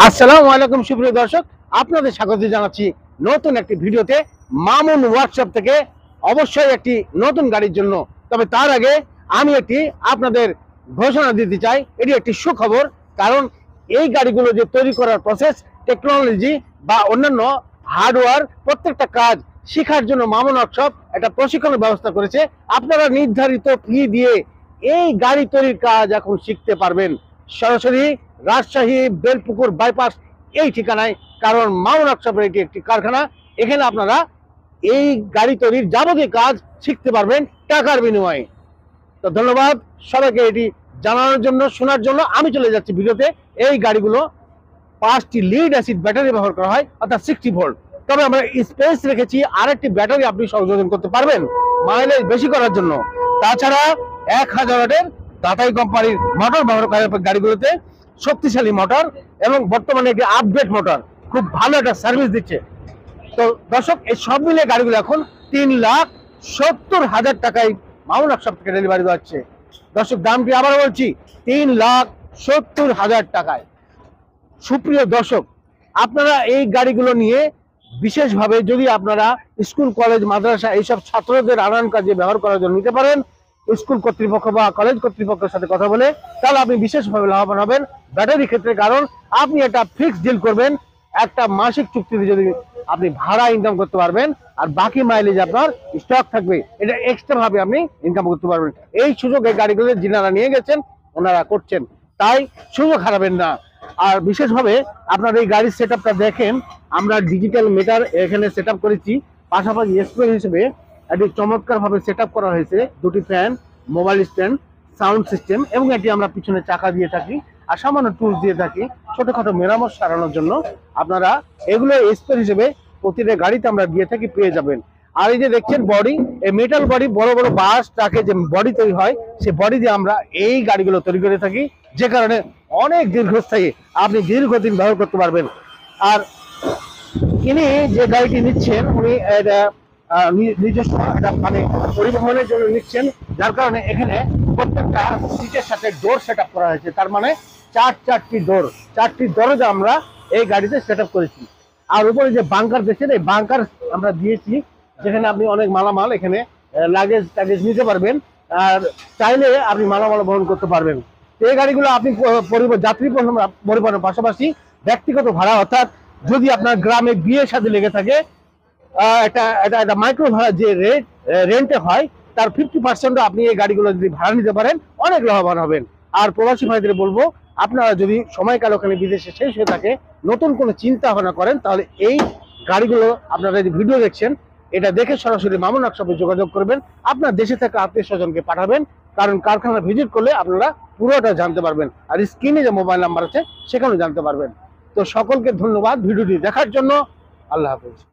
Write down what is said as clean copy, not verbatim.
আসসালামু আলাইকুম সুপ্রিয় দর্শক, আপনাদের স্বাগত জানাচ্ছি নতুন একটি ভিডিওতে মামুন ওয়ার্কশপ থেকে। অবশ্যই একটি নতুন গাড়ির জন্য, তবে তার আগে আমি একটি আপনাদের ঘোষণা দিতে চাই। এটি একটি সুখবর, কারণ এই গাড়িগুলো যে তৈরি করার প্রসেস, টেকনোলজি বা অন্যান্য হার্ডওয়্যার প্রত্যেকটা কাজ শেখার জন্য মামুন ওয়ার্কশপ একটা প্রশিক্ষণের ব্যবস্থা করেছে। আপনারা নির্ধারিত ফি দিয়ে এই গাড়ি তৈরির কাজ এখন শিখতে পারবেন সরাসরি রাজশাহী বেলপুকুর বাইপাস এই ঠিকানায়। কারণ মামুন ওয়ার্কশপের এটি একটি কারখানা, এখানে আপনারা এই গাড়ি তৈরির যাবতীয় কাজ শিখতে পারবেন টাকার বিনিময়ে। তো ধন্যবাদ সবাইকে এটি জানানোর জন্য, শোনার জন্য। আমি চলে যাচ্ছি ভিডিওতে। এই গাড়িগুলো 5টি লিড অ্যাসিড ব্যাটারি ব্যবহার করা হয়, অর্থাৎ 60 ভোল্ট। তবে আমরা স্পেস রেখেছি আরেকটি ব্যাটারি আপনি সংযোজন করতে পারবেন মাইলেজ বেশি করার জন্য। তাছাড়া 1000 ওয়াটের টাটা কোম্পানির মোটর ব্যবহার করা হয় গাড়িগুলোতে, শক্তিশালী মোটর এবং বর্তমানে একটি আপডেট মোটর, খুব ভালো একটা সার্ভিস দিচ্ছে। তো দর্শক, এই সব মিলে গাড়িগুলো এখন 3,70,000 টাকায় মামুন ওয়ার্কশপ থেকে ডেলিভারি দেওয়া হচ্ছে। দর্শক, দামটি আবার বলছি, 3,70,000 টাকায়। সুপ্রিয় দর্শক, আপনারা এই গাড়িগুলো নিয়ে বিশেষভাবে যদি আপনারা স্কুল কলেজ মাদ্রাসা এইসব ছাত্রদের আনান কাজে ব্যবহার করার জন্য নিতে পারেন, স্কুল কর্তৃপক্ষ বা কলেজ কর্তৃপক্ষের সাথে কথা বলে, তাহলে আপনি বিশেষভাবে লাভবান হবেন ব্যাটারি ক্ষেত্রে। কারণ আপনি একটা ফিক্সড ডিল করবেন, একটা মাসিক চুক্তিতে যদি আপনি ভাড়া ইনকাম করতে পারবেন, আর বাকি মাইলেজ আপনার স্টক থাকবে, এটা এক্সট্রা ভাবে আপনি ইনকাম করতে পারবেন। এই সুযোগ এই গাড়িগুলো যিনারা নিয়ে গেছেন ওনারা করছেন, তাই সুযোগ হারাবেন না। আর বিশেষভাবে আপনার এই গাড়ির সেট আপটা দেখেন, আমরা ডিজিটাল মিটার এখানে সেট আপ করেছি, পাশাপাশি স্পেস হিসেবে এটি চমৎকার ভাবে সেট আপ করা হয়েছে। দুটি fan, mobile stand, sound system, এবং এটি আমরা পিছনে চাকা দিয়ে থাকি আর সামান্য টুলস দিয়ে থাকি ছোটখাটো মেরামত সারানোর জন্য। আপনারা এগুলো স্পেস হিসেবে প্রতিটা গাড়িতে আমরা দিয়ে থাকি, পেয়ে যাবেন। আর এই যে দেখছেন বডি, এই মেটাল বডি, বড় বড় বাস ট্রাকে যে বডি তৈরি হয়, সেই বডি দিয়ে আমরা এই গাড়িগুলো তৈরি করে থাকি, যে কারণে অনেক দীর্ঘস্থায়ী আপনি দীর্ঘদিন ব্যবহার করতে পারবেন। আর ইনি যে গাড়িটি নিচ্ছেন, উনি নিজস্ব মানে পরিবহনের জন্য নিচ্ছেন, যার কারণে এখানে প্রত্যেকটা সিটের সাথে ডোর সেট আপ করা হয়েছে। তার মানে চারটি দরজা আমরা এই গাড়িতে সেট আপ করেছি। আর উপরে যে বাংকার দেখছেন, এই বাংকার আমরা দিয়েছি, যেখানে আপনি অনেক মালামাল এখানে লাগেজ টাগেজ নিতে পারবেন, আর চাইলে আপনি মালামাল বহন করতে পারবেন। এই গাড়িগুলো আপনি যাত্রী পরিবহনের পাশাপাশি ব্যক্তিগত ভাড়া, অর্থাৎ যদি আপনার গ্রামে বিয়ে শাদী লেগে থাকে, একটা মাইক্রো ভাড়া যে রেন্টে হয়, তার 50% আপনি এই গাড়িগুলো যদি ভাড়া নিতে পারেন অনেক লাভবান হবেন। আর প্রবাসী ভাইদের বলবো, আপনারা যদি সময়কাল ওখানে বিদেশে শেষ হয়ে থাকে, নতুন কোনো চিন্তা ভাবনা করেন, তাহলে এই গাড়িগুলো আপনারা যে ভিডিও দেখছেন, এটা দেখে সরাসরি মামুন ওয়ার্কশপে যোগাযোগ করবেন। আপনার দেশে থাকা আত্মীয় স্বজনকে পাঠাবেন, কারণ কারখানা ভিজিট করলে আপনারা পুরোটা জানতে পারবেন। আর স্ক্রিনে যে মোবাইল নাম্বার আছে সেখানেও জানতে পারবেন। তো সকলকে ধন্যবাদ ভিডিওটি দেখার জন্য। আল্লাহ হাফেজ।